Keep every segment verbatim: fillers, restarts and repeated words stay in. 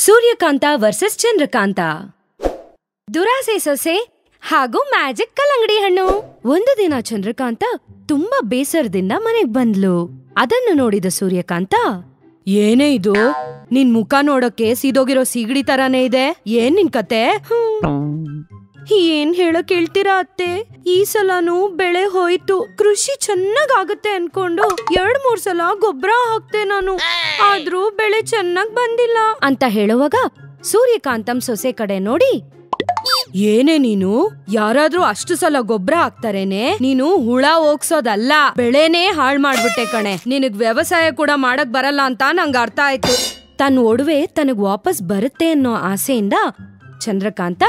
Suryakanta versus Chandrakanta. ದುರಾಸೆ ಸೊಸೆ ಹಾಗೂ ಮ್ಯಾಜಿಕ್ ಕಲ್ಲಂಗಡಿ ಹಣ್ಣು. ಒಂದು ದಿನ ಚಂದ್ರಕಾಂತ ತುಂಬಾ ಬೇಸರದಿಂದ ಮನೆಗ್ ಬಂದ್ಲು. ಅದನ್ನು ನೋಡಿದ ಸೂರ್ಯಕಾಂತ, ಏನೇ ಇದು, ನಿನ್ ಮುಖ ನೋಡಕ್ಕೆ ಸೀದೋಗಿರೋ ಸೀಗಡಿ ತರಾನೇ ಇದೆ, ಏನ್ ನಿನ್ ಕತೆ? ಏನ್ ಹೇಳಕ್ ಹೇಳ್ತೀರಾ ಅತ್ತೆ, ಈ ಸಲನೂ ಬೆಳೆ ಹೋಯ್ತು. ಕೃಷಿ ಚೆನ್ನಾಗಾಗತ್ತೆ ಅನ್ಕೊಂಡು ಎರಡ್ ಮೂರ್ ಸಲ ಗೊಬ್ಬರ ಹಾಕ್ತೆ ನಾನು, ಆದ್ರೂ ಬೆಳೆ ಚೆನ್ನಾಗ್ ಬಂದಿಲ್ಲ ಅಂತ ಹೇಳುವಾಗ ಸೂರ್ಯಕಾಂತಂ ಸೊಸೆ ಕಡೆ ನೋಡಿ, ಏನೇ ನೀನು, ಯಾರಾದ್ರೂ ಅಷ್ಟು ಸಲ ಗೊಬ್ಬರ ಹಾಕ್ತಾರೇನೆ, ನೀನು ಹುಳ ಹೋಗ್ಸೋದಲ್ಲ, ಬೆಳೆನೇ ಹಾಳ್ ಮಾಡ್ಬಿಟ್ಟೆ ಕಣೆ, ನಿನಗ್ ವ್ಯವಸಾಯ ಕೂಡ ಮಾಡಕ್ ಬರಲ್ಲ ಅಂತ ನಂಗ್ ಅರ್ಥ ಆಯ್ತು. ತನ್ನ ಒಡವೆ ತನಗ್ ವಾಪಸ್ ಬರುತ್ತೆ ಅನ್ನೋ ಆಸೆಯಿಂದ ಚಂದ್ರಕಾಂತ,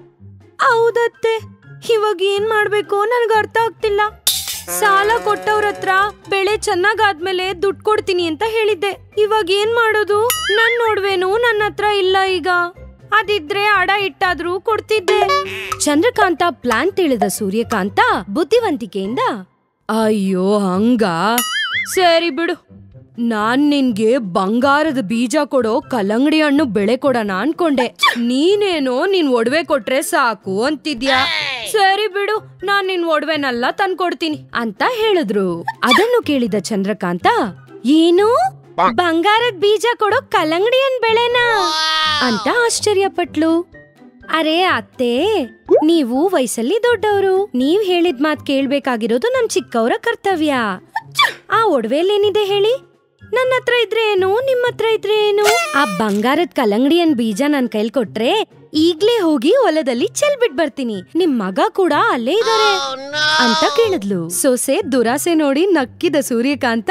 ಹೌದತ್ತೆ, ಇವಾಗ ಏನ್ ಮಾಡ್ಬೇಕು ನನ್ಗ ಅರ್ಥ ಆಗ್ತಿಲ್ಲ. ಸಾಲ ಕೊಟ್ಟವ್ರ ಹತ್ರ ಬೆಳೆ ಚೆನ್ನಾಗಾದ್ಮೇಲೆ ದುಡ್ಡು ಕೊಡ್ತೀನಿ ಅಂತ ಹೇಳಿದ್ದೆ, ಇವಾಗ ಏನ್ ಮಾಡೋದು? ನನ್ ನೋಡ್ವೇನು ನನ್ನ ಹತ್ರ ಇಲ್ಲ, ಈಗ ಅದಿದ್ರೆ ಅಡ ಇಟ್ಟಾದ್ರೂ ಕೊಡ್ತಿದ್ದೆ. ಚಂದ್ರಕಾಂತ ಪ್ಲಾನ್ ತಿಳಿದ ಸೂರ್ಯಕಾಂತ ಬುದ್ಧಿವಂತಿಕೆಯಿಂದ, ಅಯ್ಯೋ ಹಂಗ, ಸರಿ ಬಿಡು, ನಾನ್ ನಿನ್ಗೆ ಬಂಗಾರದ ಬೀಜ ಕೊಡೋ ಕಲ್ಲಂಗಡಿ ಹಣ್ಣು ಬೆಳೆ ಕೊಡೋಣ ಅನ್ಕೊಂಡೆ, ನೀನೇನೋ ನಿನ್ ಒಡವೆ ಕೊಟ್ರೆ ಸಾಕು ಅಂತಿದ್ಯಾ. ಸರಿ ಬಿಡು, ನಾನ್ ನಿನ್ ಒಡವೆನೆಲ್ಲ ತಂದ್ಕೊಡ್ತೀನಿ ಅಂತ ಹೇಳಿದ್ರು. ಅದನ್ನು ಕೇಳಿದ ಚಂದ್ರಕಾಂತ, ಏನು ಬಂಗಾರದ ಬೀಜ ಕೊಡೋ ಕಲ್ಲಂಗಡಿ ಹಣ್ಣು ಬೆಳೆನಾ ಅಂತ ಆಶ್ಚರ್ಯಪಟ್ಲು. ಅರೆ ಅತ್ತೆ, ನೀವು ವಯಸ್ಸಲ್ಲಿ ದೊಡ್ಡವರು, ನೀವ್ ಹೇಳಿದ್ ಮಾತ್ ಕೇಳ್ಬೇಕಾಗಿರೋದು ನಮ್ ಚಿಕ್ಕವರ ಕರ್ತವ್ಯ. ಆ ಒಡವೆಯಲ್ಲೇನಿದೆ ಹೇಳಿ? ನನ್ನ ಹತ್ರ ಇದ್ರೆ ಏನು, ನಿಮ್ಮ ಹತ್ರ ಇದ್ರೆ ಏನು? ಆ ಬಂಗಾರದ ಕಲ್ಲಂಗಡಿಯನ್ ಬೀಜ ನನ್ ಕೈಲ್ ಕೊಟ್ರೆ ಈಗ್ಲೇ ಹೋಗಿ ಹೊಲದಲ್ಲಿ ಚೆಲ್ಬಿಟ್ ಬರ್ತೀನಿ, ನಿಮ್ ಮಗ ಕೂಡ ಅಲ್ಲೇ ಇದಾರೆ ಅಂತ ಕೇಳಿದ್ಲು. ಸೊಸೆ ದುರಾಸೆ ನೋಡಿ ನಕ್ಕಿದ ಸೂರ್ಯಕಾಂತ,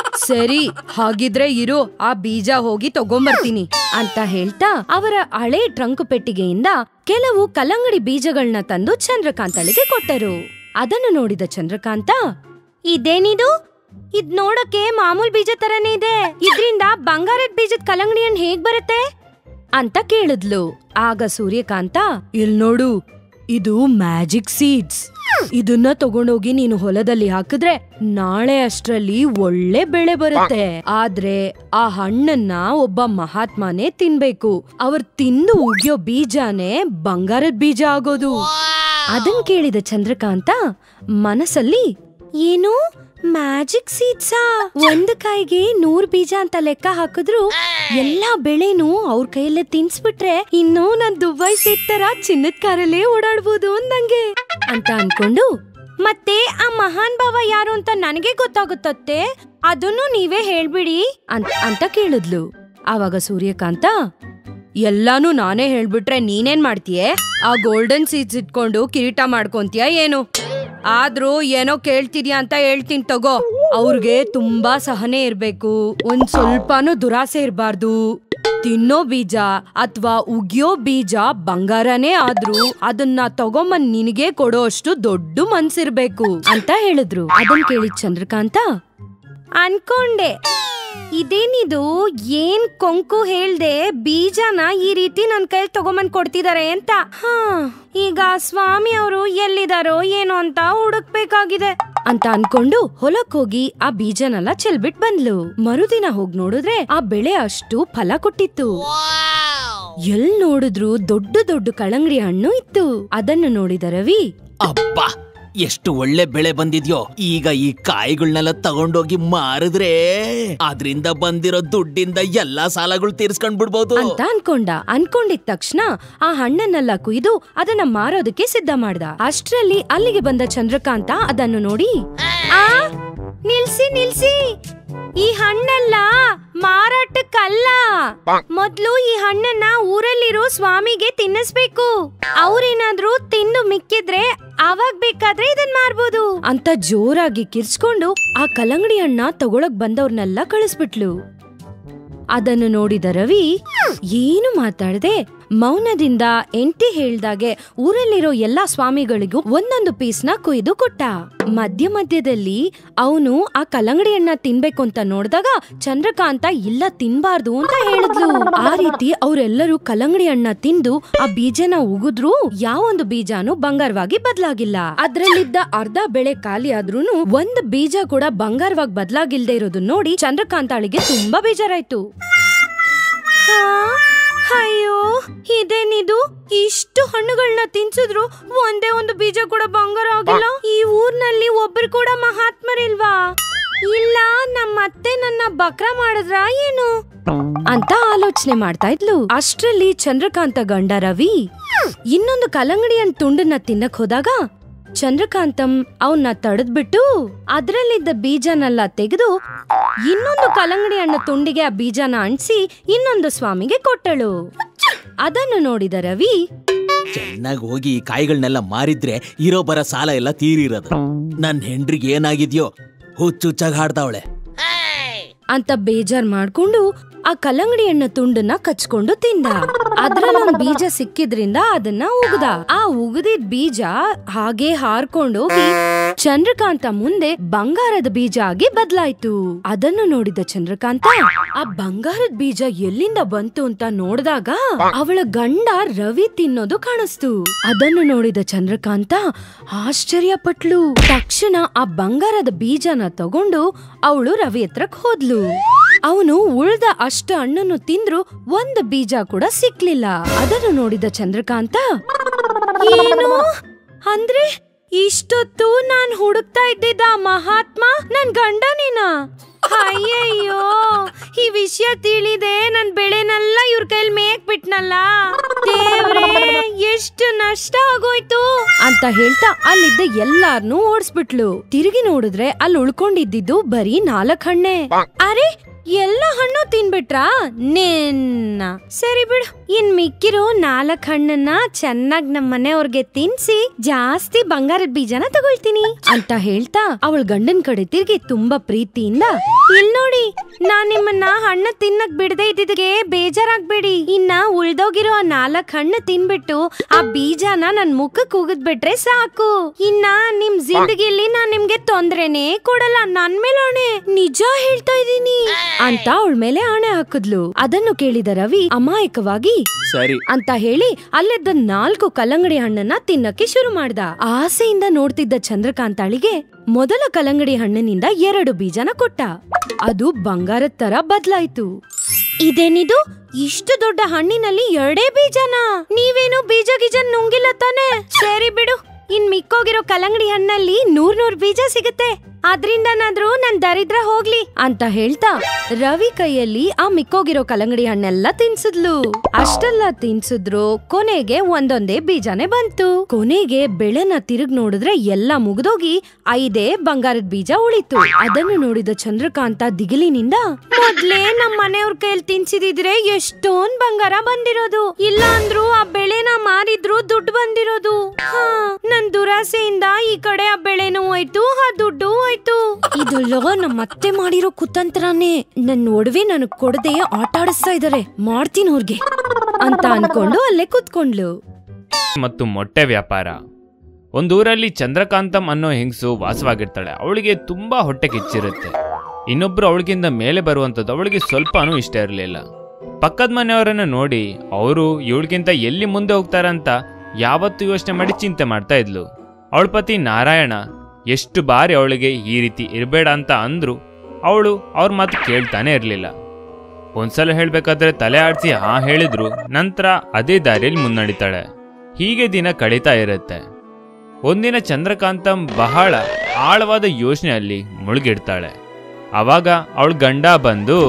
ಸರಿ ಹಾಗಿದ್ರೆ ಇರು, ಆ ಬೀಜ ಹೋಗಿ ತಗೊಂಬರ್ತೀನಿ ಅಂತ ಹೇಳ್ತಾ ಅವರ ಹಳೆ ಟ್ರಂಕ್ ಪೆಟ್ಟಿಗೆಯಿಂದ ಕೆಲವು ಕಲ್ಲಂಗಡಿ ಬೀಜಗಳನ್ನ ತಂದು ಚಂದ್ರಕಾಂತಳಿಗೆ ಕೊಟ್ಟರು. ಅದನ್ನು ನೋಡಿದ ಚಂದ್ರಕಾಂತ, ಇದೇನಿದು? ಇದ್ ನೋಡಕ್ಕೆ ಮಾಮೂಲ್ ಬೀಜ ತರನೇ ಇದೆ, ಇದ್ರಿಂದ ಬಂಗಾರದ ಬೀಜದ ಕಲ್ಲಂಗಡಿ ಹಣ್ಣು ಹೇಗ್ ಬರುತ್ತೆ ಅಂತ ಕೇಳಿದ್ಲು. ಆಗ ಸೂರ್ಯಕಾಂತ, ಇಲ್ ನೋಡು, ಇದು ಮ್ಯಾಜಿಕ್ ಸೀಡ್ಸ್, ಇದನ್ನ ತಗೊಂಡೋಗಿ ನೀನು ಹೊಲದಲ್ಲಿ ಹಾಕಿದ್ರೆ ನಾಳೆ ಅಷ್ಟ್ರಲ್ಲಿ ಒಳ್ಳೆ ಬೆಳೆ ಬರುತ್ತೆ. ಆದ್ರೆ ಆ ಹಣ್ಣನ್ನ ಒಬ್ಬ ಮಹಾತ್ಮನೇ ತಿನ್ಬೇಕು, ಅವ್ರು ತಿಂದು ಉಗಿಯೋ ಬೀಜನೇ ಬಂಗಾರದ ಬೀಜ ಆಗೋದು. ಅದನ್ ಕೇಳಿದ ಚಂದ್ರಕಾಂತ ಮನಸ್ಸಲ್ಲಿ, ಏನು ಮ್ಯಾಜಿಕ್ ಸೀಡ್ಸಾ? ಒಂದ್ ಕಾಯಿಗೆ ನೂರ್ ಬೀಜ ಅಂತ ಲೆಕ್ಕ ಹಾಕಿದ್ರು ಎಲ್ಲಾ ಬೆಳೆನೂ ಅವ್ರ ಕೈಯಲ್ಲೇ ತಿನ್ಸ್ಬಿಟ್ರೆ ಇನ್ನು ನಾನ್ ದುಬೈ ಸೀಟ್ ತರ ಚಿನ್ನದ ಕಾರಲ್ಲೇ ಓಡಾಡ್ಬೋದು ಅಂದಂಗೆ ಅಂತ ಅನ್ಕೊಂಡು, ಮತ್ತೆ ಆ ಮಹಾನ್ ಭಾವ ಯಾರು ಅಂತ ನನಗೆ ಗೊತ್ತಾಗುತ್ತತ್ತೆ, ಅದನ್ನು ನೀವೇ ಹೇಳ್ಬಿಡಿ ಅಂತ ಅಂತ ಕೇಳಿದ್ಲು. ಆವಾಗ ಸೂರ್ಯಕಾಂತ, ಎಲ್ಲಾನು ನಾನೇ ಹೇಳ್ಬಿಟ್ರೆ ನೀನೇನ್ ಮಾಡ್ತೀಯೇ? ಆ ಗೋಲ್ಡನ್ ಸೀಡ್ಸ್ ಇಟ್ಕೊಂಡು ಕಿರೀಟ ಮಾಡ್ಕೊಂತೀಯ ಏನು? ಆದ್ರೂ ಏನೋ ಕೇಳ್ತಿದ್ಯಾ ಅಂತ ಹೇಳ್ತೀನಿ ತಗೋ. ಅವ್ರಿಗೆ ತುಂಬಾ ಸಹನೆ ಇರ್ಬೇಕು, ಒಂದ್ ಸ್ವಲ್ಪನೂ ದುರಾಸೆ ಇರ್ಬಾರ್ದು. ತಿನ್ನೋ ಬೀಜ ಅಥವಾ ಉಗಿಯೋ ಬೀಜ ಬಂಗಾರನೇ ಆದ್ರೂ ಅದನ್ನ ತಗೊಂಬಂದ್ ನಿನಗೆ ಕೊಡೋ ಅಷ್ಟು ದೊಡ್ಡ ಮನ್ಸಿರ್ಬೇಕು ಅಂತ ಹೇಳಿದ್ರು. ಅದನ್ ಕೇಳಿದ್ ಚಂದ್ರಕಾಂತ, ಅನ್ಕೊಂಡೆ ಇದೇನಿದು, ಏನ್ ಕೊಂಕು ಹೇಳ್ದೆ ಬೀಜನ ಈ ರೀತಿ ನನ್ ಕೈಲಿ ತಗೊಂಬಂದ್ ಕೊಡ್ತಿದಾರೆ ಅಂತ. ಹಾ, ಈಗ ಸ್ವಾಮಿ ಅವರು ಎಲ್ಲಿದಾರೋ ಏನೋ ಅಂತ ಹುಡುಕ್ಬೇಕಾಗಿದೆ ಅಂತ ಅನ್ಕೊಂಡು ಹೊಲಕ್ ಹೋಗಿ ಆ ಬೀಜನೆಲ್ಲ ಚೆಲ್ಬಿಟ್ ಬಂದ್ಲು. ಮರುದಿನ ಹೋಗ್ ನೋಡಿದ್ರೆ ಆ ಬೆಳೆ ಅಷ್ಟು ಫಲ ಕೊಟ್ಟಿತ್ತು. ಎಲ್ ನೋಡಿದ್ರು ದೊಡ್ಡ ದೊಡ್ಡ ಕಲ್ಲಂಗಡಿ ಹಣ್ಣು ಇತ್ತು. ಅದನ್ನು ನೋಡಿದ ರವಿ, ಅಬ್ಬಾ ಎಷ್ಟು ಒಳ್ಳೆ ಬೆಳೆ ಬಂದಿದ್ಯೋ, ಈಗ ಈ ಕಾಯಿಗಳನ್ನೆಲ್ಲ ತಗೊಂಡೋಗಿ ಮಾರಿದ್ರೆ ಅದ್ರಿಂದ ಬಂದಿರೋ ದುಡ್ಡಿಂದ ಎಲ್ಲಾ ಸಾಲಗಳು ತೀರ್ಸ್ಕೊಂಡ್ ಬಿಡ್ಬೋದು ಅಂತ ಅನ್ಕೊಂಡ. ಅನ್ಕೊಂಡಿದ ತಕ್ಷಣ ಆ ಹಣ್ಣನ್ನೆಲ್ಲ ಕುಯ್ದು ಅದನ್ನ ಮಾರೋದಕ್ಕೆ ಸಿದ್ಧ ಮಾಡ್ದ. ಅಷ್ಟ್ರಲ್ಲಿ ಅಲ್ಲಿಗೆ ಬಂದ ಚಂದ್ರಕಾಂತ ಅದನ್ನು ನೋಡಿ, ಆ ನಿಲ್ಸಿ ನಿಲ್ಸಿ, ಈ ಹಣ್ಣೆಲ್ಲ ಮಾರಾಟಕ್ಕಲ್ಲ, ಮೊದ್ಲು ಈ ಹಣ್ಣನ್ನ ಊರಲ್ಲಿರೋ ಸ್ವಾಮಿಗೆ ತಿನ್ನಿಸ್ಬೇಕು, ಅವ್ರೇನಾದ್ರೂ ತಿಂದು ಮಿಕ್ಕಿದ್ರೆ ಅವಾಗ ಬೇಕಾದ್ರೆ ಇದನ್ ಮಾರ್ಬೋದು ಅಂತ ಜೋರಾಗಿ ಕಿರ್ಚ್ಕೊಂಡು ಆ ಕಲ್ಲಂಗಡಿ ಹಣ್ಣ ತಗೊಳಕ್ ಬಂದವ್ರನ್ನೆಲ್ಲ ಕಳಿಸ್ಬಿಟ್ಲು. ಅದನ್ನು ನೋಡಿದ ರವಿ ಏನು ಮಾತಾಡದೆ ಮೌನದಿಂದ ಎಂಟಿ ಹೇಳ್ದಾಗೆ ಊರಲ್ಲಿರೋ ಎಲ್ಲಾ ಸ್ವಾಮಿಗಳಿಗೂ ಒಂದೊಂದು ಪೀಸ್ನ ಕೊಯ್ದು ಕೊಟ್ಟ. ಮಧ್ಯ ಮಧ್ಯದಲ್ಲಿ ಅವನು ಆ ಕಲ್ಲಂಗಡಿ ಹಣ್ಣ ತಿನ್ಬೇಕು ಅಂತ ನೋಡಿದಾಗ ಚಂದ್ರಕಾಂತ ಇಲ್ಲ ತಿನ್ಬಾರ್ದು ಅಂತ ಹೇಳಿದ್ಲು. ಆ ರೀತಿ ಅವರೆಲ್ಲರೂ ಕಲ್ಲಂಗಡಿ ಹಣ್ಣ ತಿಂದು ಆ ಬೀಜನ ಉಗಿದ್ರು ಯಾವೊಂದು ಬೀಜನೂ ಬಂಗಾರವಾಗಿ ಬದಲಾಗಿಲ್ಲ. ಅದ್ರಲ್ಲಿದ್ದ ಅರ್ಧ ಬೆಳೆ ಖಾಲಿ ಆದ್ರೂನು ಒಂದ್ ಬೀಜ ಕೂಡ ಬಂಗಾರವಾಗಿ ಬದಲಾಗಿಲ್ದೆ ಇರೋದು ನೋಡಿ ಚಂದ್ರಕಾಂತಾಳಿಗೆ ತುಂಬಾ ಬೇಜಾರಾಯ್ತು. ಇದೇನಿದು, ಇಷ್ಟು ಹಣ್ಣುಗಳನ್ನ ತಿನ್ಸಿದ್ರು ಒಂದೇ ಒಂದು ಬೀಜ ಕೂಡ ಬಂಗಾರ ಆಗಿಲ್ಲ. ಈ ಊರ್ನಲ್ಲಿ ಒಬ್ರು ಕೂಡ ಮಹಾತ್ಮರಿಲ್ವಾ? ಇಲ್ಲ, ನಮ್ಮತ್ತೆ ನನ್ನ ಬಕ್ರ ಮಾಡಿದ್ರ ಏನು ಅಂತ ಆಲೋಚನೆ ಮಾಡ್ತಾ ಇದ್ಲು. ಅಷ್ಟ್ರಲ್ಲಿ ಚಂದ್ರಕಾಂತ ಗಂಡ ರವಿ ಇನ್ನೊಂದು ಕಲ್ಲಂಗಡಿ ಹಣ್ಣು ತುಂಡನ್ನ ತಿನ್ನಕ್ ಹೋದಾಗ ಚಂದ್ರಕಾಂತಂ ಅವನ್ನ ತಡೆದ್ಬಿಟ್ಟು ಅದ್ರಲ್ಲಿದ್ದ ಬೀಜನೆಲ್ಲ ತೆಗೆದು ಇನ್ನೊಂದು ಕಲ್ಲಂಗಡಿ ಹಣ್ಣು ತುಂಡಿಗೆ ಆ ಬೀಜನ ಅಂಟಿಸಿ ಇನ್ನೊಂದು ಸ್ವಾಮಿಗೆ ಕೊಟ್ಟಳು. ಅದನ್ನು ನೋಡಿದ ರವಿ, ಚೆನ್ನಾಗಿ ಹೋಗಿ ಈ ಕಾಯಿಗಳನ್ನೆಲ್ಲ ಮಾರಿದ್ರೆ ಇರೋ ಬರ ಸಾಲ ಎಲ್ಲ ತೀರಿರೋದು. ನನ್ ಹೆಂಡ್ರಿಗೆ ಏನಾಗಿದ್ಯೋ ಹುಚ್ಚುಚ್ಚಾಗಿ ಹಾಡ್ತಾವಳೆ ಅಂತ ಬೇಜಾರ್ ಮಾಡ್ಕೊಂಡು ಆ ಕಲ್ಲಂಗಡಿ ಹಣ್ಣ ತುಂಡನ್ನ ಕಚ್ಕೊಂಡು ತಿಂದ. ಅದ್ರಲ್ಲೊಂದ್ ಬೀಜ ಸಿಕ್ಕಿದ್ರಿಂದ ಅದನ್ನ ಉಗ್ದ. ಆ ಉಗ್ದಿದ್ ಬೀಜ ಹಾಗೆ ಹಾರ್ಕೊಂಡು ಹೋಗಿ ಚಂದ್ರಕಾಂತ ಮುಂದೆ ಬಂಗಾರದ ಬೀಜ ಆಗಿ ಬದ್ಲಾಯ್ತು. ಅದನ್ನು ನೋಡಿದ ಚಂದ್ರಕಾಂತ ಆ ಬಂಗಾರದ ಬೀಜ ಎಲ್ಲಿಂದ ಬಂತು ಅಂತ ನೋಡಿದಾಗ ಅವಳ ಗಂಡ ರವಿ ತಿನ್ನೋದು ಕಾಣಿಸ್ತು. ಅದನ್ನು ನೋಡಿದ ಚಂದ್ರಕಾಂತ ಆಶ್ಚರ್ಯ ಪಟ್ಲು. ತಕ್ಷಣ ಆ ಬಂಗಾರದ ಬೀಜನ ತಗೊಂಡು ಅವಳು ರವಿ ಹತ್ರಕ್ ಹೋದ್ಲು. ಅವನು ಉಳ್ದ ಅಷ್ಟ ಹಣ್ಣನ್ನು ತಿಂದ್ರು ಒಂದು ಬೀಜ ಕೂಡ ಸಿಕ್ಲಿಲ್ಲ. ಅದನ್ನು ನೋಡಿದ ಚಂದ್ರಕಾಂತ, ಏನು ಅಂದ್ರೆ ಇಷ್ಟೊತ್ತು ನಾನ್ ಹುಡುಕ್ತಾ ಇದ್ದಿದ್ದ ಮಹಾತ್ಮ ನನ್ ಗಂಡನೇನ? ಅಯ್ಯಯ್ಯೋ, ಈ ವಿಷಯ ತಿಳಿದೆ ನನ್ ಬೆಳೆನೆಲ್ಲ ಇವ್ರ ಕೈಲಿ ಮೇಯಕ್ ಬಿಟ್ನಲ್ಲ. ದೇವ್ರೇ, ಎಷ್ಟು ನಷ್ಟ ಆಗೋಯ್ತು ಅಂತ ಹೇಳ್ತಾ ಅಲ್ಲಿದ್ದ ಎಲ್ಲಾರ್ನೂ ಓಡಿಸ್ಬಿಟ್ಲು. ತಿರುಗಿ ನೋಡಿದ್ರೆ ಅಲ್ಲಿ ಉಳ್ಕೊಂಡಿದ್ದು ಬರೀ ನಾಲ್ಕ್ ಹಣ್ಣೆ. ಅರೆ, ಎಲ್ಲ ಹಣ್ಣು ತಿನ್ಬಿಟ್ರಾ ನಿನ್ನ? ಸರಿ ಬಿಡು, ಇನ್ ಮಿಕ್ಕಿರೋ ನಾಲ್ಕ್ ಹಣ್ಣನ್ನ ಚೆನ್ನಾಗ್ ನಮ್ ಮನೆಯವ್ರಿಗೆ ತಿನ್ಸಿ ಜಾಸ್ತಿ ಬಂಗಾರದ ಬೀಜನ ತಗೊಳ್ತೀನಿ ಅಂತ ಹೇಳ್ತಾ ಅವಳ ಗಂಡನ್ ಕಡೆ ತಿರ್ಗಿ ತುಂಬಾ ಪ್ರೀತಿಯಿಂದ, ಇಲ್ ನೋಡಿ, ನಾನ್ ನಿಮ್ಮನ್ನ ಹಣ್ಣು ತಿನ್ನಕ್ ಬಿಡದೆ ಇದ್ದಿದ್ಗೆ ಬೇಜಾರಾಗ್ಬೇಡಿ. ಇನ್ನ ಉಳ್ದೋಗಿರೋ ನಾಲ್ಕ್ ಹಣ್ಣು ತಿನ್ಬಿಟ್ಟು ಆ ಬೀಜನ ನನ್ ಮುಖಕ್ ಉಗಿದ್ಬಿಟ್ರೆ ಸಾಕು. ಇನ್ನ ನಿಮ್ ಜಿಂದಗಿಲಿ ನಾನ್ ನಿಮ್ಗೆ ತೊಂದ್ರೆನೇ ಕೊಡಲ್ಲ. ನನ್ ಮೇಲೆ ಆಣೆ, ನಿಜ ಹೇಳ್ತಾ ಇದೀನಿ ಅಂತ ಅವಳ ಮೇಲೆ ಆಣೆ ಹಾಕಿದ್ಲು. ಅದನ್ನು ಕೇಳಿದ ರವಿ ಅಮಾಯಕವಾಗಿ ಸರಿ ಅಂತ ಹೇಳಿ ಅಲ್ಲಿದ್ದ ನಾಲ್ಕು ಕಲ್ಲಂಗಡಿ ಹಣ್ಣನ್ನ ತಿನ್ನಕ್ಕೆ ಶುರು ಮಾಡ್ದ. ಆಸೆಯಿಂದ ನೋಡ್ತಿದ್ದ ಚಂದ್ರಕಾಂತಾಳಿಗೆ ಮೊದಲ ಕಲ್ಲಂಗಡಿ ಹಣ್ಣಿನಿಂದ ಎರಡು ಬೀಜನ ಕೊಟ್ಟ. ಅದು ಬಂಗಾರದ ತರ ಬದ್ಲಾಯ್ತು. ಇದೇನಿದು, ಇಷ್ಟು ದೊಡ್ಡ ಹಣ್ಣಿನಲ್ಲಿ ಎರಡೇ ಬೀಜನ? ನೀವೇನು ಬೀಜ ಗೀಜ ನುಂಗಿಲ್ಲ ತಾನೆ? ಸರಿ ಬಿಡು, ಇನ್ ಮಿಕ್ಕೋಗಿರೋ ಕಲ್ಲಂಗಡಿ ಹಣ್ಣಲ್ಲಿ ನೂರ್ ನೂರ್ ಬೀಜ ಸಿಗುತ್ತೆ, ಅದ್ರಿಂದನಾದ್ರೂ ನನ್ ದರಿದ್ರ ಹೋಗ್ಲಿ ಅಂತ ಹೇಳ್ತಾ ರವಿ ಕೈಯಲ್ಲಿ ಆ ಮಿಕ್ಕೋಗಿರೋ ಕಲ್ಲಂಗಡಿ ಹಣ್ಣೆಲ್ಲ ತಿನ್ಸಿದ್ಲು. ಅಷ್ಟೆಲ್ಲ ತಿನ್ಸಿದ್ರು ಕೊನೆಗೆ ಒಂದೊಂದೇ ಬೀಜಾನೆ ಬಂತು. ಕೊನೆಗೆ ಬೆಳೆನ ತಿರುಗ್ ನೋಡಿದ್ರೆ ಎಲ್ಲ ಮುಗ್ದೋಗಿ ಐದೇ ಬಂಗಾರದ ಬೀಜ ಉಳಿತು. ಅದನ್ನು ನೋಡಿದ ಚಂದ್ರಕಾಂತ ದಿಗಿಲಿನಿಂದ, ಮೊದ್ಲೇ ನಮ್ ಮನೆಯವ್ರ ಕೈಯಲ್ಲಿ ತಿನ್ಸಿದಿದ್ರೆ ಎಷ್ಟೊಂದ್ ಬಂಗಾರ ಬಂದಿರೋದು, ಇಲ್ಲ ಅಂದ್ರು ಆ ಬೆಳೆನ ಮಾರಿದ್ರು ದುಡ್ಡು ಬಂದಿರೋದು. ಹಾ, ನನ್ ದುರಾಸೆಯಿಂದ ಈ ಕಡೆ ಆ ಬೆಳೆನೂ ಹೋಯ್ತು, ಆ ದುಡ್ಡು ಹೋಯ್ತು. ಇದೆಲ್ಲ ನಮ್ಮ ಅತ್ತೆ ಮಾಡಿರೋ ಕುತಂತ್ರನೇ. ನನ್ನ ಒಡವೆ ನನಗ್ ಕೊಡದೆ ಆಟ ಆಡಿಸ್ತಾ ಇದಾರೆ, ಮಾಡ್ತೀನಿ ಅವ್ರಿಗೆ ಅಂತ ಅನ್ಕೊಂಡು ಅಲ್ಲೇ ಕುತ್ಕೊಂಡ್ಲು. ಮತ್ತು ಮೊಟ್ಟೆ ವ್ಯಾಪಾರ. ಒಂದೂರಲ್ಲಿ ಚಂದ್ರಕಾಂತಂ ಅನ್ನೋ ಹೆಂಗಸು ವಾಸವಾಗಿರ್ತಾಳೆ. ಅವಳಿಗೆ ತುಂಬಾ ಹೊಟ್ಟೆ ಕಿಚ್ಚಿರುತ್ತೆ. ಇನ್ನೊಬ್ರು ಅವಳಿಗಿಂತ ಮೇಲೆ ಬರುವಂಥದ್ದು ಅವಳಿಗೆ ಸ್ವಲ್ಪನೂ ಇಷ್ಟ ಇರಲಿಲ್ಲ. ಪಕ್ಕದ ಮನೆಯವರನ್ನ ನೋಡಿ ಅವರು ಇವಳಿಗಿಂತ ಎಲ್ಲಿ ಮುಂದೆ ಹೋಗ್ತಾರಂತ ಯಾವತ್ತೂ ಯೋಚನೆ ಮಾಡಿ ಚಿಂತೆ ಮಾಡ್ತಾ ಇದ್ಲು. ಅವಳ ಪತಿ ನಾರಾಯಣ ಎಷ್ಟು ಬಾರಿ ಅವಳಿಗೆ ಈ ರೀತಿ ಇರಬೇಡ ಅಂತ ಅಂದ್ರು ಅವಳು ಅವ್ರ ಮಾತು ಕೇಳ್ತಾನೆ ಇರಲಿಲ್ಲ. ಒಂದ್ಸಲ ಹೇಳ್ಬೇಕಾದ್ರೆ ತಲೆ ಆಡಿಸಿ ಹಾ ಹೇಳಿದ್ರು, ನಂತರ ಅದೇ ದಾರಿಯಲ್ಲಿ ಮುನ್ನಡಿತಾಳೆ. ಹೀಗೆ ದಿನ ಕಳೀತಾ ಇರುತ್ತೆ. ಒಂದಿನ ಚಂದ್ರಕಾಂತಂ ಬಹಳ ಆಳವಾದ ಯೋಚನೆಯಲ್ಲಿ ಮುಳುಗಿಡ್ತಾಳೆ. ಆವಾಗ ಅವಳ ಗಂಡ ಬಂದು,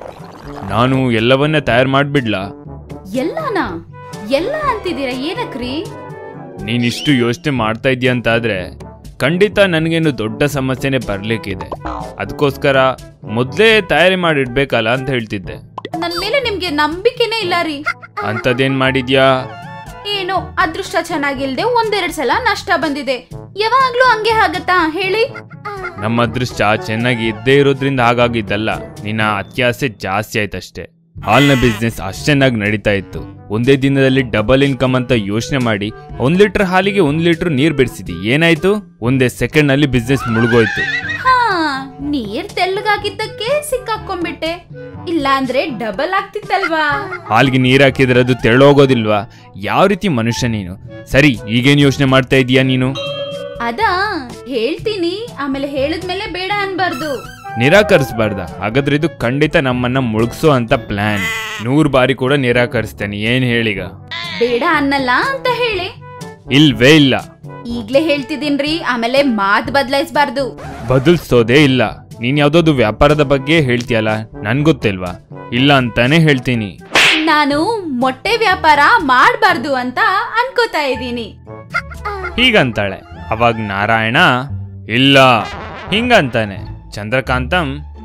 ನಾನು ಎಲ್ಲವನ್ನ ತಯಾರು ಮಾಡ್ಬಿಡ್ಲಾ? ಎಲ್ಲಾನ ಎಲ್ಲ ಅಂತಿದ್ದೀರಾ, ಏನಕ್ರಿ? ನೀನಿಷ್ಟು ಯೋಚನೆ ಮಾಡ್ತಾ ಇದೀಯ ಅಂತಾದ್ರೆ ಖಂಡಿತ ನನಗೇನು ದೊಡ್ಡ ಸಮಸ್ಯೆನೆ ಬರ್ಲಿಕ್ಕಿದೆ. ಅದಕ್ಕೋಸ್ಕರ ಮೊದಲೇ ತಯಾರಿ ಮಾಡಿಡ್ಬೇಕಲ್ಲ ಅಂತ ಹೇಳ್ತಿದ್ದೆ. ನನ್ ಮೇಲೆ ನಿಮ್ಗೆ ನಂಬಿಕೆನೇ ಇಲ್ಲ ರೀ. ಅಂತದೇನ್ ಮಾಡಿದ್ಯಾ? ಏನೋ ಅದೃಷ್ಟ ಚೆನ್ನಾಗಿಲ್ದೆ ಒಂದೆರಡು ಸಲ ನಷ್ಟ ಬಂದಿದೆ. ಯಾವಾಗ್ಲೂ ಹಂಗೆ ಆಗತ್ತಾ ಹೇಳಿ? ನಮ್ಮ ಅದೃಷ್ಟ ಚೆನ್ನಾಗಿ ಇದ್ದೇ ಇರೋದ್ರಿಂದ ಹಾಗಾಗಿದ್ದಲ್ಲ, ನಿನ್ನ ಅತ್ಯಾಸೆ ಜಾಸ್ತಿ ಆಯ್ತಷ್ಟೇ. ಹಾಲ್ನ ಬಿಸ್ನೆಸ್ ಅಷ್ಟು ಚೆನ್ನಾಗಿ ನಡೀತಾ ಇತ್ತು. ಒಂದೇ ದಿನದಲ್ಲಿ ಡಬಲ್ ಇನ್ಕಮ್ ಅಂತ ಯೋಚನೆ ಮಾಡಿ ಒಂದ್ ಲೀಟರ್ ಹಾಲಿಗೆ ಒಂದ್ ಲೀಟರ್ ನೀರ್ ಬಿಡಿಸಿದಿ. ಏನಾಯ್ತು? ಒಂದೇ ಸೆಕೆಂಡ್ ನಲ್ಲಿ ಬಿಸ್ನೆಸ್ ಮುಳುಗೋಯ್ತು. ಹಾ, ನೀರ್ ತೆಳ್ಳಗಾಗಿದ್ದಕ್ಕೆ ಸಿಕ್ಕಾಕೊಂಡ್ಬಿಟ್ಟೆ, ಇಲ್ಲ ಅಂದ್ರೆ ಡಬಲ್ ಆಗ್ತಿತ್ತಲ್ವಾ? ಹಾಲ್ಗೆ ನೀರ್ ಹಾಕಿದ್ರೆ ಅದು ತೆಳ್ಳೋಗೋದಿಲ್ವಾ? ಯಾವ ರೀತಿ ಮನುಷ್ಯ ನೀನು? ಸರಿ, ಈಗೇನ್ ಯೋಚನೆ ಮಾಡ್ತಾ ಇದೀಯಾ ನೀನು? ಅದಾ ಹೇಳ್ತೀನಿ, ಆಮೇಲೆ ಹೇಳಿದ್ಮೇಲೆ ಬೇಡ ಅನ್ಬಾರ್ದು. ನಿರಾಕರಿಸಬಾರ್ದ? ಹಾಗಾದ್ರೆ ಇದು ಖಂಡಿತ ನಮ್ಮನ್ನ ಮುಳುಗ್ಸೋ ಅಂತ ಪ್ಲಾನ್. ನೂರ್ ಬಾರಿ ಕೂಡ ನಿರಾಕರಿಸ್ತೇನೆ. ಏನ್ ಹೇಳಿಗ? ಬೇಡ ಅನ್ನಲ್ಲ ಅಂತ ಹೇಳಿ. ಇಲ್ವೇ ಇಲ್ಲ. ಈಗ್ಲೇ ಹೇಳ್ತಿದ್ದೀನ್ರಿ, ಆಮೇಲೆ ಮಾತ್ ಬದಲಾಯಿಸಬಾರ್ದು. ಬದಲ್ಸೋದೇ ಇಲ್ಲ. ನೀನ್ ಯಾವ್ದಾದ್ರು ವ್ಯಾಪಾರದ ಬಗ್ಗೆ ಹೇಳ್ತೀಯಲ್ಲ, ನನ್ ಗೊತ್ತಿಲ್ವಾ? ಇಲ್ಲ ಅಂತಾನೆ ಹೇಳ್ತೀನಿ. ನಾನು ಮೊಟ್ಟೆ ವ್ಯಾಪಾರ ಮಾಡಬಾರ್ದು ಅಂತ ಅನ್ಕೋತಾ ಇದ್ದೀನಿ. ಹೀಗಂತಾಳೆ. ಅವಾಗ ನಾರಾಯಣ ಇಲ್ಲ ಹಿಂಗಂತಾನೆ. ಚಂದ್ರಕಾಂತಂ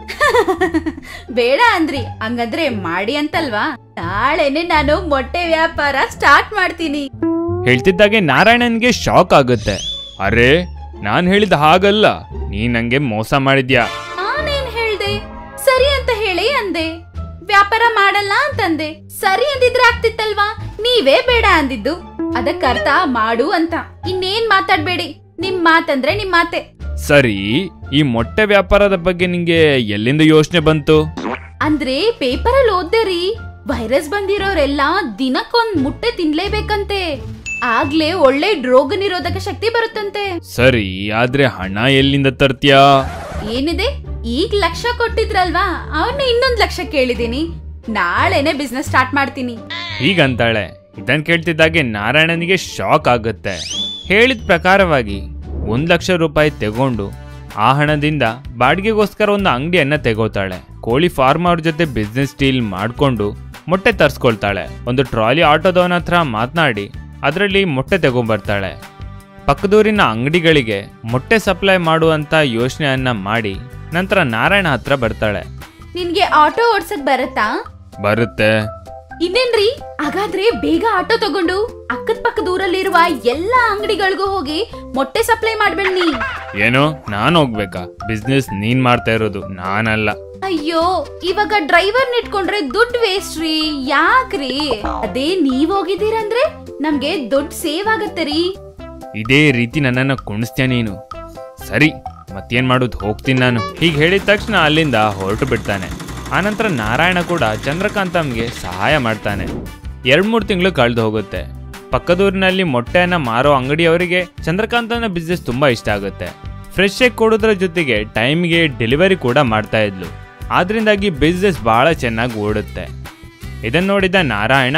ಬೇಡ ಅಂದ್ರಿ, ಹಂಗಂದ್ರೆ ಮಾಡಿ ಅಂತಲ್ವಾ? ನಾಳೆನೆ ನಾನು ಮೊಟ್ಟೆ ವ್ಯಾಪಾರ ಸ್ಟಾರ್ಟ್ ಮಾಡ್ತೀನಿ. ಹೇಳ್ತಿದ್ದಾಗೆ ನಾರಾಯಣನ್ಗೆ ಶಾಕ್ ಆಗುತ್ತೆ. ಅರೆ, ನಾನ್ ಹೇಳಿದ ಹಾಗಲ್ಲ, ನೀ ನಂಗೆ ಮೋಸ ಮಾಡಿದ್ಯಾ. ನಾನೇನ್ ಹೇಳ್ದೆ? ಸರಿ ಅಂತ ಹೇಳಿ ಅಂದೆ. ವ್ಯಾಪಾರ ಮಾಡಲ್ಲ ಅಂತಂದೆ. ಸರಿ ಅಂದಿದ್ರೆ ಆಗ್ತಿತ್ತಲ್ವಾ? ನೀವೇ ಬೇಡ ಅಂದಿದ್ದು. ಅದಕ್ಕರ್ಥ ಮಾಡು ಅಂತ. ಇನ್ನೇನ್ ಮಾತಾಡ್ಬೇಡಿ. ನಿಮ್ ಮಾತಂದ್ರೆ ನಿಮ್ ಮಾತೆ. ಸರಿ, ಈ ಮೊಟ್ಟೆ ವ್ಯಾಪಾರದ ಬಗ್ಗೆ ನಿಂಗೆ ಎಲ್ಲಿಂದ ಯೋಚನೆ ಬಂತು? ಅಂದ್ರೆ ಪೇಪರಲ್ಲಿ ಓದ್ದೆ ರೀ, ವೈರಸ್ ಬಂದಿರೋರೆಲ್ಲ ದಿನಕ್ಕೊಂದ್ ಮುಟ್ಟೆ ತಿನ್ಲೇಬೇಕಂತೆ. ಆಗ್ಲೇ ಒಳ್ಳೆ ರೋಗ ನಿರೋಧಕ ಶಕ್ತಿ ಬರುತ್ತಂತೆ. ಸರಿ, ಆದ್ರೆ ಹಣ ಎಲ್ಲಿಂದ ತರ್ತೀಯಾ? ಏನಿದೆ, ಈಗ ಲಕ್ಷ ಕೊಟ್ಟಿದ್ರಲ್ವಾ, ಅವನ್ನ ಇನ್ನೊಂದ್ ಲಕ್ಷ ಕೇಳಿದೀನಿ. ನಾಳೆನೆ ಬಿಸ್ನೆಸ್ ಸ್ಟಾರ್ಟ್ ಮಾಡ್ತೀನಿ. ಹೀಗಂತಾಳೆ. ಇದನ್ ಕೇಳ್ತಿದ್ದಾಗೆ ನಾರಾಯಣನಿಗೆ ಶಾಕ್ ಆಗುತ್ತೆ. ಹೇಳಿದ ಪ್ರಕಾರವಾಗಿ ಒಂದ್ ಲಕ್ಷ ರೂಪಾಯಿ ತಗೊಂಡು ಆ ಹಣದಿಂದ ಬಾಡಿಗೆಗೋಸ್ಕರ ಒಂದು ಅಂಗಡಿಯನ್ನ ತೆಗೋತಾಳೆ. ಕೋಳಿ ಫಾರ್ಮ್ ಅವ್ರ ಜೊತೆ ಬಿಸ್ನೆಸ್ ಡೀಲ್ ಮಾಡ್ಕೊಂಡು ಮೊಟ್ಟೆ ತರ್ಸ್ಕೊಳ್ತಾಳೆ. ಒಂದು ಟ್ರಾಲಿ ಆಟೋದವನ ಹತ್ರ ಮಾತನಾಡಿ ಅದರಲ್ಲಿ ಮೊಟ್ಟೆ ತಗೊಂಡ್ಬರ್ತಾಳೆ. ಪಕ್ಕದೂರಿನ ಅಂಗಡಿಗಳಿಗೆ ಮೊಟ್ಟೆ ಸಪ್ಲೈ ಮಾಡುವಂತ ಯೋಚನೆಯನ್ನ ಮಾಡಿ ನಂತರ ನಾರಾಯಣ ಹತ್ರ ಬರ್ತಾಳೆ. ನಿನ್ಗೆ ಆಟೋ ಓಡ್ಸಕ್ ಬರತ್ತಾ? ಬರುತ್ತೆ. ಇನ್ನೇನ್ರಿ, ಹಾಗಾದ್ರೆ ಬೇಗ ಆಟೋ ತಗೊಂಡು ಅಕ್ಕದ ಪಕ್ಕದ ಊರಲ್ಲಿರುವ ಎಲ್ಲಾ ಅಂಗಡಿಗಳಿಗೂ ಹೋಗಿ ಮೊಟ್ಟೆ ಸಪ್ಲೈ ಮಾಡ್ಬೇಡಿ. ಏನೋ ನಾನ್ ಹೋಗ್ಬೇಕಾ? ಬಿಸ್ನೆಸ್ ನೀನ್ ಮಾಡ್ತಾ ಇರೋದು, ನಾನಲ್ಲ. ಅಯ್ಯೋ, ಇವಾಗ ಡ್ರೈವರ್ ಇಟ್ಕೊಂಡ್ರೆ ದುಡ್ಡು ವೇಸ್ಟ್ ರೀ. ಯಾಕ್ರಿ? ಅದೇ ನೀವ್ ಹೋಗಿದ್ದೀರಂದ್ರೆ ನಮ್ಗೆ ದುಡ್ಡು ಸೇವ್ ಆಗತ್ತೆ ರೀ. ಇದೇ ರೀತಿ ನನ್ನನ್ನ ಕುಣಿಸ್ತೀಯ ನೀನು. ಸರಿ, ಮತ್ತೇನ್ ಮಾಡೋದು, ಹೋಗ್ತೀನಿ ನಾನು. ಹೀಗೆ ಹೇಳಿದ ತಕ್ಷಣ ಅಲ್ಲಿಂದ ಹೊರಟು ಬಿಡ್ತಾನೆ. ಆನಂತರ ನಾರಾಯಣ ಕೂಡ ಚಂದ್ರಕಾಂತಂಗೆ ಸಹಾಯ ಮಾಡ್ತಾನೆ. ಎರಡ್ ಮೂರು ತಿಂಗಳು ಕಳೆದು ಹೋಗುತ್ತೆ. ಪಕ್ಕದೂರಿನಲ್ಲಿ ಮೊಟ್ಟೆಯನ್ನ ಮಾರೋ ಅಂಗಡಿಯವರಿಗೆ ಚಂದ್ರಕಾಂತನ ಬಿಸ್ನೆಸ್ ತುಂಬಾ ಇಷ್ಟ ಆಗುತ್ತೆ. ಫ್ರೆಶ್ ಆಗಿ ಕೊಡೋದ್ರ ಜೊತೆಗೆ ಟೈಮ್ಗೆ ಡೆಲಿವರಿ ಕೂಡ ಮಾಡ್ತಾ ಇದ್ಲು. ಆದ್ರಿಂದಾಗಿ ಬಿಸ್ನೆಸ್ ಬಹಳ ಚೆನ್ನಾಗಿ ಓಡುತ್ತೆ. ಇದನ್ನ ನೋಡಿದ ನಾರಾಯಣ,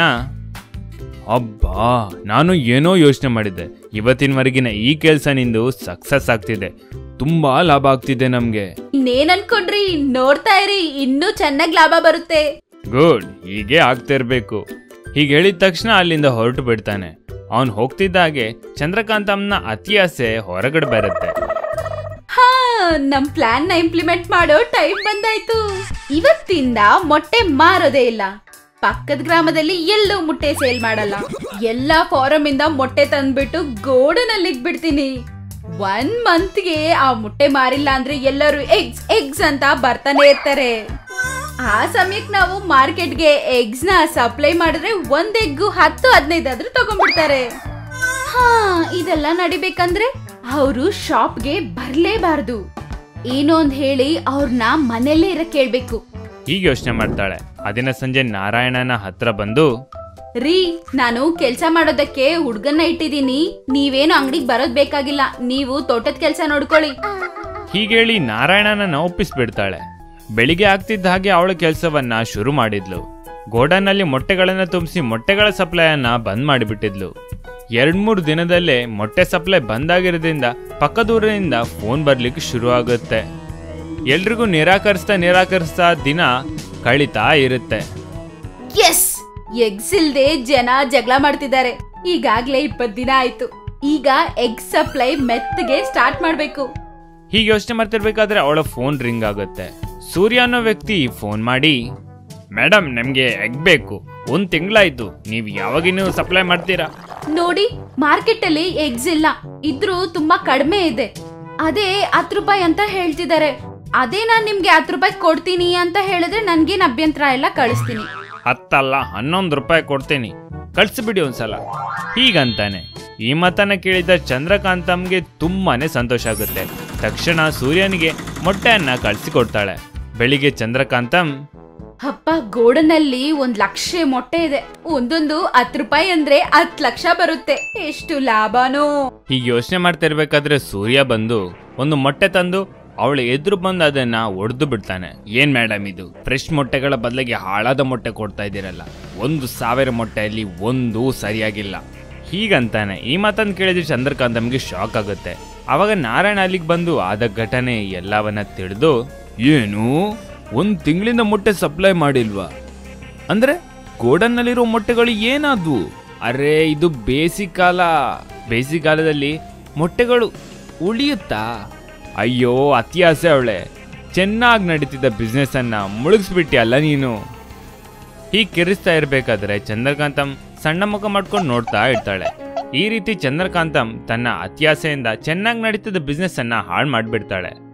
ಅಬ್ಬಾ, ನಾನು ಏನೋ ಯೋಚನೆ ಮಾಡಿದ್ದೆ, ಇವತ್ತಿನವರೆಗಿನ ಈ ಕೆಲ್ಸ ನಿಂದು ಸಕ್ಸಸ್ ಆಗ್ತಿದೆ, ತುಂಬಾ ಲಾಭ ಆಗ್ತಿದೆ ನಮ್ಗೆ. ಇನ್ನೇನ್ ಅನ್ಕೊಂಡ್ರಿ, ನೋಡ್ತಾ ಇರಿ, ಇನ್ನೂ ಚೆನ್ನಾಗಿ ಲಾಭ ಬರುತ್ತೆ. ಗುಡ್, ಹೀಗೆ ಆಗ್ತಿರ್ಬೇಕು. ಹೀಗೆ ಹೇಳಿದ ತಕ್ಷಣ ಅಲ್ಲಿಂದ ಹೊರಟು ಬಿಡ್ತಾನೆ. ಅವನ್ ಹೋಗ್ತಿದ್ದಾಗೆ ಚಂದ್ರಕಾಂತಮ್ನ ಅತಿ ಆಸೆ ಹೊರಗಡೆ ಬರುತ್ತೆ. ಹಾ, ನಮ್ ಪ್ಲಾನ್ ನ ಇಂಪ್ಲಿಮೆಂಟ್ ಮಾಡೋ ಟೈಮ್ ಬಂದಾಯ್ತು. ಇವತ್ತಿಂದ ಮೊಟ್ಟೆ ಮಾರೋದೇ ಇಲ್ಲ. ಪಕ್ಕದ ಗ್ರಾಮದಲ್ಲಿ ಎಲ್ಲೂ ಮೊಟ್ಟೆ ಸೇಲ್ ಮಾಡಲ್ಲ. ಎಲ್ಲಾ ಫಾರಂ ಇಂದ ಮೊಟ್ಟೆ ತಂದ್ಬಿಟ್ಟು ಗೋಡನಲ್ಲಿ ಇಟ್ಬಿಡ್ತೀನಿ. ಒನ್ ಮಂತ್ಗೆ ಆ ಮೊಟ್ಟೆ ಮಾರಿಲ್ಲ ಅಂದ್ರೆ ಎಲ್ಲರೂ ಎಗ್ಸ್ ಎಗ್ಸ್ ಅಂತ ಬರ್ತಾನೆ ಇರ್ತಾರೆ. ಆ ಸಮಯಕ್ಕೆ ನಾವು ಮಾರ್ಕೆಟ್ಗೆ ಎಗ್ಸ್ ನ ಸಪ್ಲೈ ಮಾಡಿದ್ರೆ ಒಂದ್ ಎಗ್ಗು ಹತ್ತು ಹದಿನೈದಾದ್ರೂ ತಗೊಂಡ್ಬಿಡ್ತಾರೆ. ಹಾ, ಇದೆಲ್ಲ ನಡಿಬೇಕಂದ್ರೆ ಅವರು ಶಾಪ್ಗೆ ಬರ್ಲೇಬಾರ್ದು. ಏನೋ ಒಂದ್ ಹೇಳಿ ಅವ್ರನ್ನ ಮನೆಯಲ್ಲೇ ಇರಕ್ ಕೇಳ್ಬೇಕು. ಹೀಗೆ ಯೋಚನೆ ಮಾಡ್ತಾಳೆ. ಅದಿನ ಸಂಜೆ ನಾರಾಯಣನ ಹತ್ರ ಬಂದು, ರೀ, ನಾನು ಕೆಲ್ಸ ಮಾಡೋದಕ್ಕೆ ಹುಡ್ಗನ್ನ ಇಟ್ಟಿದೀನಿ. ನೀವೇನು ಅಂಗಡಿಗೆ ಬರೋದ್ ಬೇಕಾಗಿಲ್ಲ. ನೀವು ತೋಟದ ಕೆಲ್ಸ ನೋಡ್ಕೊಳ್ಳಿ. ಹೀಗೇಳಿ ನಾರಾಯಣನ ಒಪ್ಪಿಸ್ಬಿಡ್ತಾಳೆ. ಬೆಳಿಗ್ಗೆ ಆಗ್ತಿದ್ದ ಹಾಗೆ ಅವಳ ಕೆಲಸವನ್ನ ಶುರು ಮಾಡಿದ್ಲು. ಗೋಡನ್ನಲ್ಲಿ ಮೊಟ್ಟೆಗಳನ್ನ ತುಂಬಿಸಿ ಮೊಟ್ಟೆಗಳ ಸಪ್ಲೈಯನ್ನ ಬಂದ್ ಮಾಡಿಬಿಟ್ಟಿದ್ಲು. ಎರಡ್ ಮೂರು ದಿನದಲ್ಲೇ ಮೊಟ್ಟೆ ಸಪ್ಲೈ ಬಂದಾಗಿರೋದ್ರಿಂದ ಪಕ್ಕದೂರಿನಿಂದ ಫೋನ್ ಬರ್ಲಿಕ್ಕೆ ಶುರು ಆಗುತ್ತೆ. ಎಲ್ರಿಗೂ ನಿರಾಕರಿಸ್ತಾ ನಿರಾಕರಿಸ್ತಾ ದಿನ ಕಳೀತಾ ಇರುತ್ತೆ. ಎಸ್, ಎಗ್ಸ್ ಇಲ್ದೆ ಜನ ಜಗಳ ಮಾಡ್ತಿದ್ದಾರೆ. ಈಗಾಗ್ಲೇ ಇಪ್ಪತ್ ದಿನ ಆಯ್ತು. ಈಗ ಎಗ್ ಸಪ್ಲೈ ಮೆತ್ತಗೆ ಸ್ಟಾರ್ಟ್ ಮಾಡ್ಬೇಕು. ಹೀಗೆ ಯೋಚನೆ ಮಾಡ್ತಿರ್ಬೇಕಾದ್ರೆ ಅವಳ ಫೋನ್ ರಿಂಗ್ ಆಗುತ್ತೆ. ಸೂರ್ಯ ಅನ್ನೋ ವ್ಯಕ್ತಿ ಫೋನ್ ಮಾಡಿ, ಮೇಡಮ್, ನಮ್ಗೆ ಎಗ್ ಬೇಕು. ಒಂದ್ ತಿಂಗಳಾಯ್ತು, ನೀವ್ ಯಾವಾಗಿನ್ನೂ ಸಪ್ಲೈ ಮಾಡ್ತೀರಾ? ನೋಡಿ, ಮಾರ್ಕೆಟ್ ಅಲ್ಲಿ ಎಗ್ಸ್ ಇಲ್ಲ, ಇದ್ರೂ ತುಂಬಾ ಕಡಿಮೆ ಇದೆ. ಅದೇ ಹತ್ತು ರೂಪಾಯಿ ಅಂತ ಹೇಳ್ತಿದ್ದಾರೆ. ಅದೇ ನಾನ್ ನಿಮ್ಗೆ ಹತ್ತು ರೂಪಾಯಿ ಕೊಡ್ತೀನಿ ಅಂತ ಹೇಳಿದ್ರೆ ನನ್ಗೇನ್ ಅಭ್ಯಂತರ ಎಲ್ಲ ಕಳಿಸ್ತೀನಿ. ಹತ್ತಲ್ಲ ಹನ್ನೊಂದು ರೂಪಾಯಿ ಕೊಡ್ತೀನಿ, ಕಳ್ಸಿಬಿಡಿ ಒಂದ್ಸಲ ಹೀಗಂತಾನೆ. ಈ ಮಾತನ್ನ ಕೇಳಿದ ಚಂದ್ರಕಾಂತಮ್ಗೆ ತುಂಬಾನೇ ಸಂತೋಷ ಆಗುತ್ತೆ. ತಕ್ಷಣ ಸೂರ್ಯನಿಗೆ ಮೊಟ್ಟೆಯನ್ನ ಕಳ್ಸಿಕೊಡ್ತಾಳೆ. ಬೆಳಿಗ್ಗೆ ಚಂದ್ರಕಾಂತಂ, ಅಪ್ಪ, ಗೋಡನಲ್ಲಿ ಒಂದ್ ಲಕ್ಷ ಮೊಟ್ಟೆ ಇದೆ. ಒಂದೊಂದು ಹತ್ತು ರೂಪಾಯಿ ಅಂದ್ರೆ ಹತ್ತು ಲಕ್ಷ ಬರುತ್ತೆ. ಎಷ್ಟು ಲಾಭನೋ. ಹೀಗೆ ಯೋಚನೆ ಮಾಡ್ತಾ ಇರ್ಬೇಕಾದ್ರೆ ಸೂರ್ಯ ಬಂದು ಒಂದು ಮೊಟ್ಟೆ ತಂದು ಅವಳು ಎದುರು ಬಂದು ಅದನ್ನ ಒಡೆದು ಬಿಡ್ತಾನೆ. ಏನ್ ಮೇಡಮ್ ಇದು, ಫ್ರೆಶ್ ಮೊಟ್ಟೆಗಳ ಬದಲಿಗೆ ಹಾಳಾದ ಮೊಟ್ಟೆ ಕೊಡ್ತಾ ಇದ್ದೀರಲ್ಲ, ಒಂದು ಸಾವಿರ ಮೊಟ್ಟೆಯಲ್ಲಿ ಒಂದೂ ಸರಿಯಾಗಿಲ್ಲ ಹೀಗಂತಾನೆ. ಈ ಮಾತನ್ನು ಕೇಳಿದ್ರೆ ಚಂದ್ರಕಾಂತಮ್ಗೆ ಶಾಕ್ ಆಗುತ್ತೆ. ಅವಾಗ ನಾರಾಯಣ ಅಲ್ಲಿಗೆ ಬಂದು ಆದ ಘಟನೆ ಎಲ್ಲವನ್ನ ತಿಳಿದು, ಏನು ಒಂದ್ ತಿಂಗಳಿಂದ ಮೊಟ್ಟೆ ಸಪ್ಲೈ ಮಾಡಿಲ್ವಾ? ಅಂದ್ರೆ ಗೋಡನ್ನಲ್ಲಿರೋ ಮೊಟ್ಟೆಗಳು ಏನಾದ್ವು? ಅರೆ ಇದು ಬೇಸಿಕಾಲ, ಬೇಸಿಕಾಲದಲ್ಲಿ ಮೊಟ್ಟೆಗಳು ಉಳಿಯುತ್ತಾ? ಅಯ್ಯೋ ಅತ್ಯಾಸೆ ಅವಳೆ, ಚೆನ್ನಾಗಿ ನಡೀತಿದ್ದ ಬಿಸ್ನೆಸ್ ಅನ್ನ ಮುಳುಗಿಸ್ಬಿಟ್ಟಿ ಅಲ್ಲ ನೀನು. ಹೀಗೆ ಕಿರಿಸ್ತಾ ಇರ್ಬೇಕಾದ್ರೆ ಚಂದ್ರಕಾಂತಂ ಸಣ್ಣ ಮುಖ ಮಾಡ್ಕೊಂಡು ನೋಡ್ತಾ ಇರ್ತಾಳೆ. ಈ ರೀತಿ ಚಂದ್ರಕಾಂತಂ ತನ್ನ ಅತ್ಯಾಸೆಯಿಂದ ಚೆನ್ನಾಗಿ ನಡೀತಿದ್ದ ಬಿಸ್ನೆಸ್ ಅನ್ನ ಹಾಳು ಮಾಡ್ಬಿಡ್ತಾಳೆ.